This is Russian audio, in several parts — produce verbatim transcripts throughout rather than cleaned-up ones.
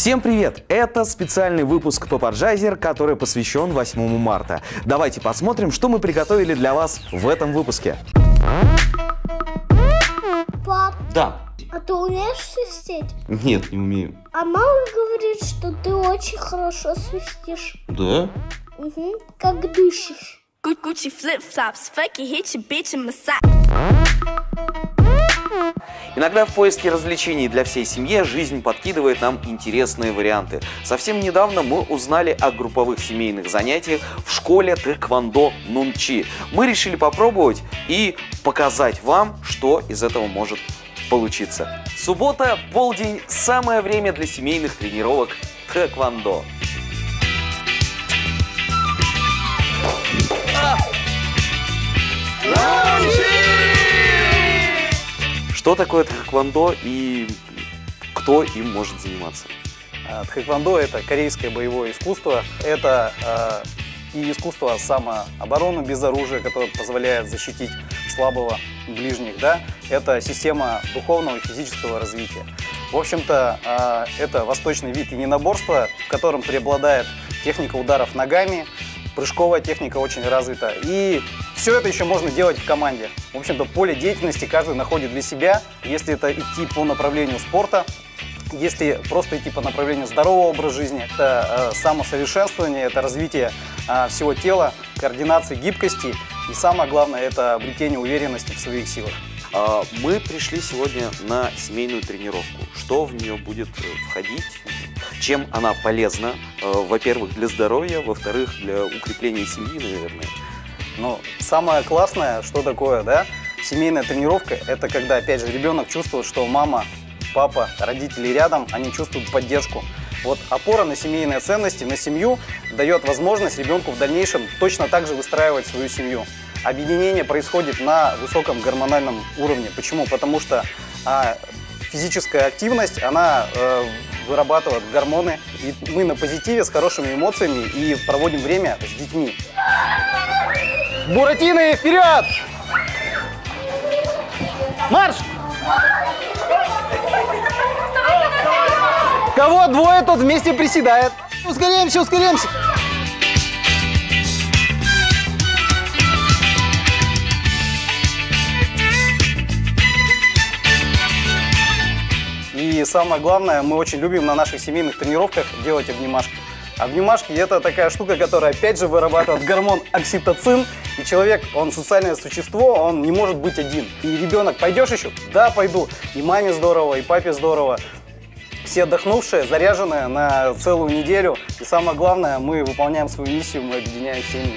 Всем привет! Это специальный выпуск Топаджайзер, который посвящен восьмому марта. Давайте посмотрим, что мы приготовили для вас в этом выпуске. Пап, Да. а ты умеешь свистеть? Нет, не умею. А мама говорит, что ты очень хорошо свистишь. Да? Угу. Как дышишь. Gucci flip-flops, fuck it, hit your bitch in my side. Иногда в поиске развлечений для всей семьи жизнь подкидывает нам интересные варианты. Совсем недавно мы узнали о групповых семейных занятиях в школе тэквондо Нунчи. Мы решили попробовать и показать вам, что из этого может получиться. Суббота, полдень, самое время для семейных тренировок тэквондо. Что такое тхэквондо и кто им может заниматься? Тхэквондо – это корейское боевое искусство. Это э, и искусство самообороны без оружия, которое позволяет защитить слабого ближних. Да? Это система духовного и физического развития. В общем-то, э, это восточный вид единоборства, в котором преобладает техника ударов ногами, прыжковая техника очень развита. И все это еще можно делать в команде. В общем-то, поле деятельности каждый находит для себя. Если это идти по направлению спорта, если просто идти по направлению здорового образа жизни, это э, самосовершенствование, это развитие э, всего тела, координации, гибкости. И самое главное, это обретение уверенности в своих силах. Мы пришли сегодня на семейную тренировку. Что в нее будет входить? Чем она полезна? Во-первых, для здоровья, во-вторых, для укрепления семьи, наверное. Но самое классное, что такое, да, семейная тренировка, это когда, опять же, ребенок чувствует, что мама, папа, родители рядом, они чувствуют поддержку. Вот опора на семейные ценности, на семью дает возможность ребенку в дальнейшем точно так же выстраивать свою семью. Объединение происходит на высоком гормональном уровне. Почему? Потому что а, физическая активность, она э, вырабатывает гормоны, и мы на позитиве, с хорошими эмоциями и проводим время с детьми. Буратино, вперед! Марш! Кого двое, тот вместе приседает. Ускоряемся, ускоряемся. И самое главное, мы очень любим на наших семейных тренировках делать обнимашки. Обнимашки – это такая штука, которая опять же вырабатывает гормон окситоцин. И человек, он социальное существо, он не может быть один. И ребенок, пойдешь еще? Да, пойду. И маме здорово, и папе здорово. Все отдохнувшие, заряженные на целую неделю. И самое главное, мы выполняем свою миссию, мы объединяем семьи.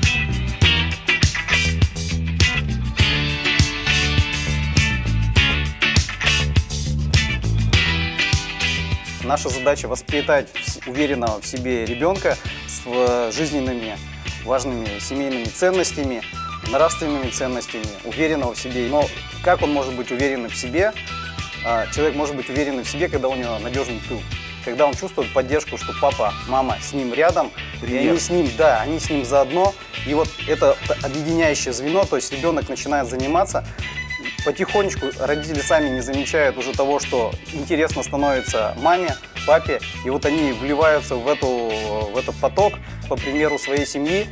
Наша задача воспитать уверенного в себе ребенка с жизненными важными семейными ценностями, нравственными ценностями, уверенного в себе. Но как он может быть уверенным в себе? Человек может быть уверенным в себе, когда у него надежный тыл. Когда он чувствует поддержку, что папа, мама с ним рядом, Привет. и они с ним, да, они с ним заодно. И вот это объединяющее звено, то есть ребенок начинает заниматься. Потихонечку родители сами не замечают уже того, что интересно становится маме, папе, и вот они вливаются в, эту, в этот поток, по примеру своей семьи.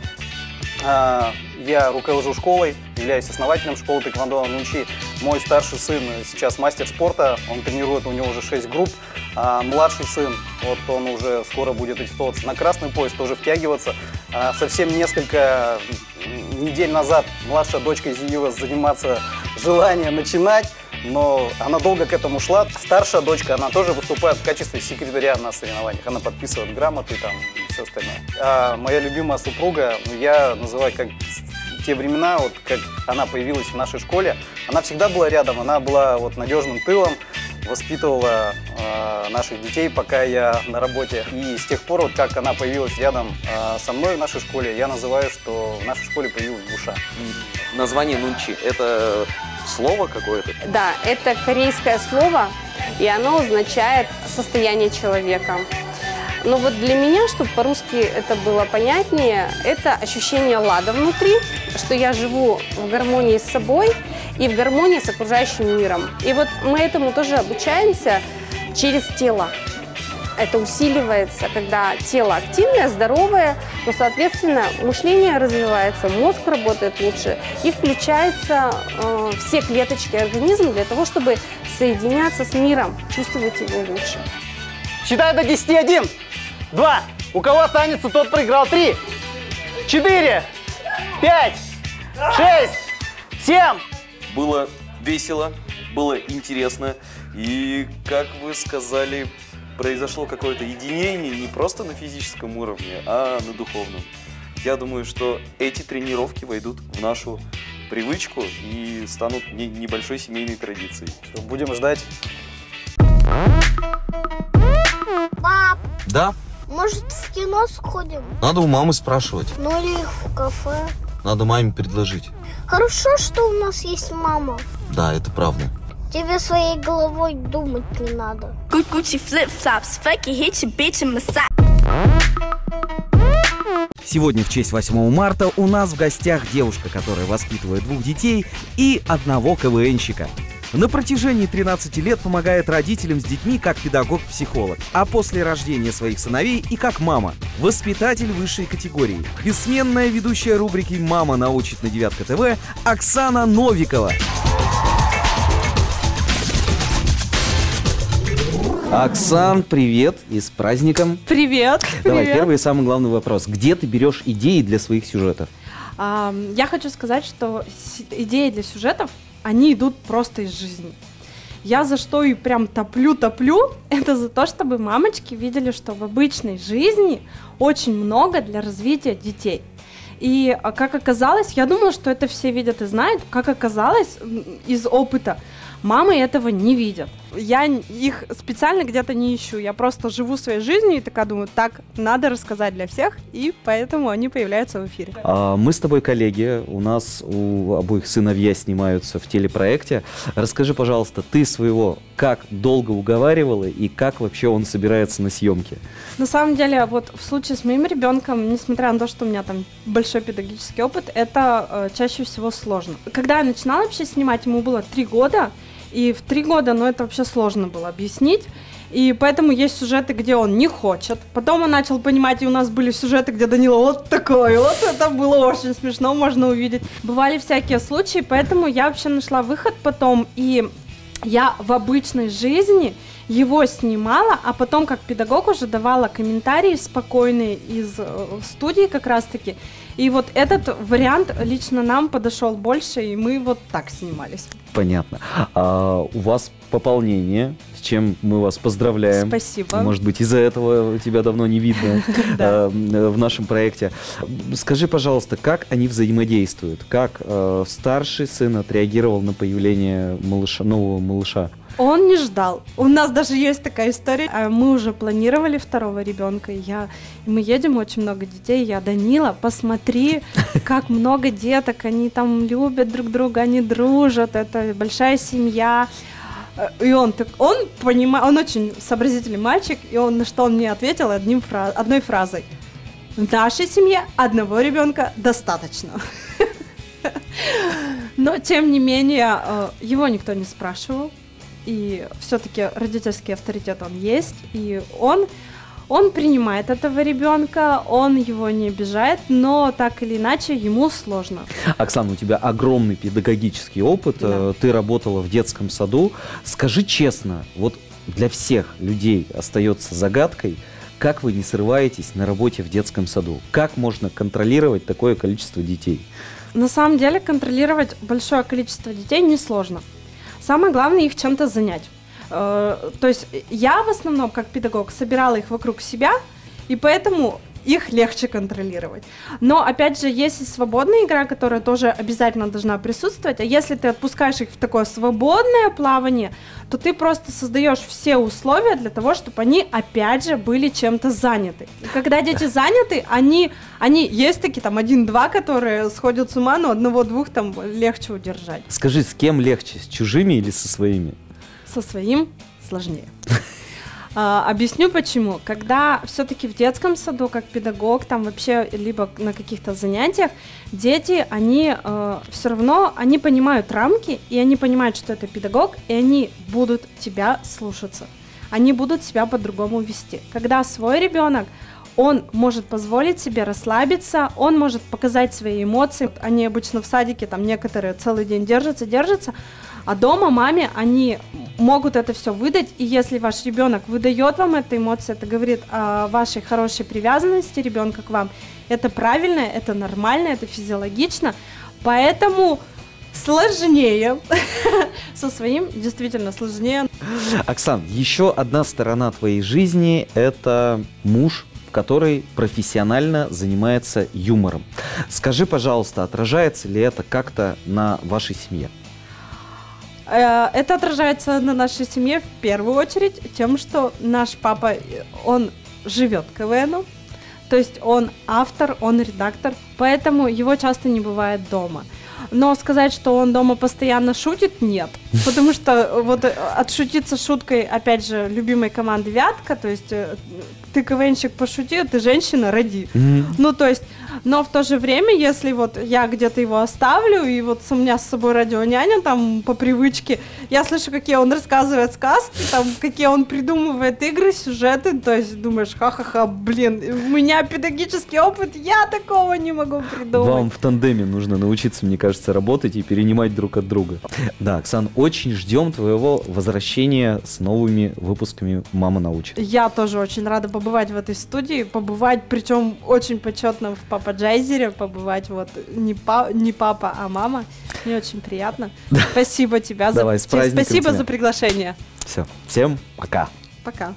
Я руковожу школой, являюсь основателем школы тэквондо Нунчи. Мой старший сын сейчас мастер спорта, он тренирует, у него уже шесть групп. А младший сын, вот он уже скоро будет аттестовываться на красный пояс, тоже втягиваться. А совсем несколько недель назад младшая дочка изъявила заниматься желание начинать, но она долго к этому шла. Старшая дочка, она тоже выступает в качестве секретаря на соревнованиях. Она подписывает грамоты там, и все остальное. А моя любимая супруга, я называю как те времена, вот как она появилась в нашей школе, она всегда была рядом, она была вот надежным тылом, воспитывала э, наших детей, пока я на работе. И с тех пор, вот как она появилась рядом э, со мной в нашей школе, я называю, что в нашей школе появилась душа. Название Нунчи – это слово какое-то? Да, это корейское слово, и оно означает состояние человека. Но вот для меня, чтобы по-русски это было понятнее, это ощущение лада внутри, что я живу в гармонии с собой и в гармонии с окружающим миром. И вот мы этому тоже обучаемся через тело. это усиливается, когда тело активное, здоровое, но, соответственно, мышление развивается, мозг работает лучше и включаются э, все клеточки организма для того, чтобы соединяться с миром, чувствовать его лучше. Считай до десяти. Один, два. У кого останется, тот проиграл. Три, четыре, пять, шесть, семь. Было весело, было интересно. И, как вы сказали, произошло какое-то единение не просто на физическом уровне, а на духовном. Я думаю, что эти тренировки войдут в нашу привычку и станут не- небольшой семейной традицией. Все, будем ждать. Пап, Да, может в кино сходим? надо у мамы спрашивать. Ну или в кафе? Надо маме предложить. Хорошо, что у нас есть мама. Да, это правда. Тебе своей головой думать не надо. Gucci flip flops, fuck it, hit your bitch in my sock. Сегодня в честь восьмого марта у нас в гостях девушка, которая воспитывает двух детей и одного КВНщика. На протяжении тринадцати лет помогает родителям с детьми как педагог-психолог, а после рождения своих сыновей и как мама. Воспитатель высшей категории. Бессменная ведущая рубрики «Мама научит» на Девятка ТВ Оксана Новикова. Оксан, привет и с праздником. Привет! Давай, Привет. первый и самый главный вопрос. Где ты берешь идеи для своих сюжетов? А, я хочу сказать, что с- идеи для сюжетов, они идут просто из жизни. Я за что и прям топлю-топлю, это за то, чтобы мамочки видели, что в обычной жизни очень много для развития детей. И а, как оказалось, я думала, что это все видят и знают, как оказалось м, из опыта, мамы этого не видят. Я н- их специально где-то не ищу, я просто живу своей жизнью и такая думаю, так, надо рассказать для всех, и поэтому они появляются в эфире. А, Мы с тобой коллеги, у нас у обоих сыновья снимаются в телепроекте. Расскажи, пожалуйста, ты своего как долго уговаривала и как вообще он собирается на съемки? На самом деле, вот в случае с моим ребенком, несмотря на то, что у меня там большой педагогический опыт, это э, чаще всего сложно. Когда я начинала вообще снимать, ему было три года, и в три года, ну, это вообще сложно было объяснить. И поэтому есть сюжеты, где он не хочет. Потом он начал понимать, и у нас были сюжеты, где Данила вот такой, вот это было очень смешно, можно увидеть. Бывали всякие случаи, поэтому я вообще нашла выход потом, и я в обычной жизни его снимала, а потом как педагог уже давала комментарии спокойные из э, студии как раз-таки. И вот этот вариант лично нам подошел больше, и мы вот так снимались. Понятно. А у вас пополнение, с чем мы вас поздравляем. Спасибо. Может быть, из-за этого тебя давно не видно э, в нашем проекте. Скажи, пожалуйста, как они взаимодействуют? Как э, старший сын отреагировал на появление малыша, нового малыша? Он не ждал. У нас даже есть такая история. А Мы уже планировали второго ребенка. и Я, и мы едем, очень много детей. Я: Данила, посмотри, как много деток. Они там любят друг друга, они дружат. Это большая семья. И он так, он понимает, он очень сообразительный мальчик. И он на что он мне ответил одним фра- одной фразой: в нашей семье одного ребенка достаточно. Но тем не менее его никто не спрашивал. И все-таки родительский авторитет он есть, и он, он принимает этого ребенка, он его не обижает, но так или иначе ему сложно. Оксана, у тебя огромный педагогический опыт, Да. э, ты работала в детском саду. Скажи честно, вот для всех людей остается загадкой, как вы не срываетесь на работе в детском саду? Как можно контролировать такое количество детей? На самом деле контролировать большое количество детей несложно. Самое главное их чем-то занять. Э, То есть я в основном, как педагог, собирала их вокруг себя, и поэтому их легче контролировать. Но, опять же, есть и свободная игра, которая тоже обязательно должна присутствовать. А если ты отпускаешь их в такое свободное плавание, то ты просто создаешь все условия для того, чтобы они, опять же, были чем-то заняты. И когда дети заняты, они, они есть такие, там, один-два, которые сходят с ума, но одного-двух там легче удержать. Скажи, с кем легче, с чужими или со своими? Со своим сложнее. А, объясню почему. Когда все-таки в детском саду, как педагог, там вообще либо на каких-то занятиях, дети, они э, все равно, они понимают рамки, и они понимают, что это педагог, и они будут тебя слушаться. они будут себя по-другому вести. Когда свой ребенок, он может позволить себе расслабиться, он может показать свои эмоции. Они обычно в садике, там некоторые целый день держатся, держатся, а дома маме они могут это все выдать. И если ваш ребенок выдает вам эти эмоции, это говорит о вашей хорошей привязанности ребенка к вам. Это правильно, это нормально, это физиологично. Поэтому сложнее. Со своим действительно сложнее. Оксан, еще одна сторона твоей жизни – это муж, который профессионально занимается юмором. Скажи, пожалуйста, отражается ли это как-то на вашей семье? Это отражается на нашей семье в первую очередь тем, что наш папа, он живет КВНом, то есть он автор, он редактор, поэтому его часто не бывает дома. Но сказать, что он дома постоянно шутит, нет. Потому что вот отшутиться шуткой, опять же, любимой команды Вятка, то есть ты КВНщик пошутил, ты женщина, роди. Mm-hmm. Ну, то есть, но в то же время, если вот я где-то его оставлю, и вот у меня с собой радионяня, там, по привычке, я слышу, какие он рассказывает сказки, там, какие он придумывает игры, сюжеты, то есть думаешь, ха-ха-ха, блин, у меня педагогический опыт, я такого не могу придумать. Вам в тандеме нужно научиться, мне кажется, работать и перенимать друг от друга. Да, Оксан, очень ждем твоего возвращения с новыми выпусками «Мама научит». Я тоже очень рада побывать в этой студии, побывать, причем очень почетно в Папа Джайзере, побывать вот не, па, не папа, а мама. Мне очень приятно. Да. Спасибо тебе за, Давай, с праздником спасибо тебя. за приглашение. Все, всем пока. Пока.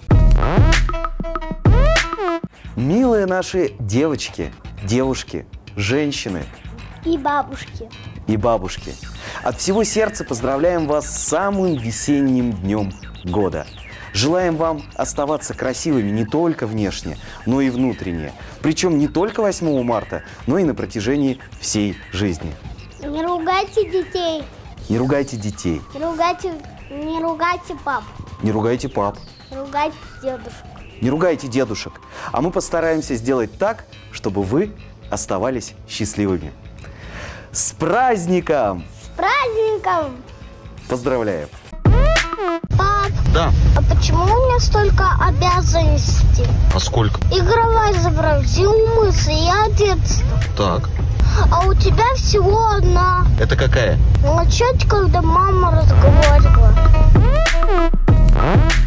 Милые наши девочки, девушки, женщины. И бабушки. И бабушки. От всего сердца поздравляем вас с самым весенним днем года. Желаем вам оставаться красивыми не только внешне, но и внутренне. Причем не только восьмого марта, но и на протяжении всей жизни. Не ругайте детей. Не ругайте детей. Не ругайте, не ругайте пап. Не ругайте пап. Не ругайте дедушек. Не ругайте дедушек. А мы постараемся сделать так, чтобы вы оставались счастливыми. С праздником! С праздником! Поздравляем! Пап, Да. а почему у меня столько обязанностей? А сколько? Игровая изобразить, умыться и одеться. Так. А у тебя всего одна. Это какая? Молчать, когда мама разговаривала.